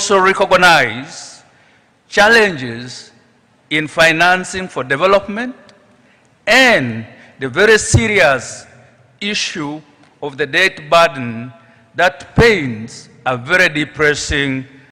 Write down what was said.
also recognize challenges in financing for development and the very serious issue of the debt burden that paints a very depressing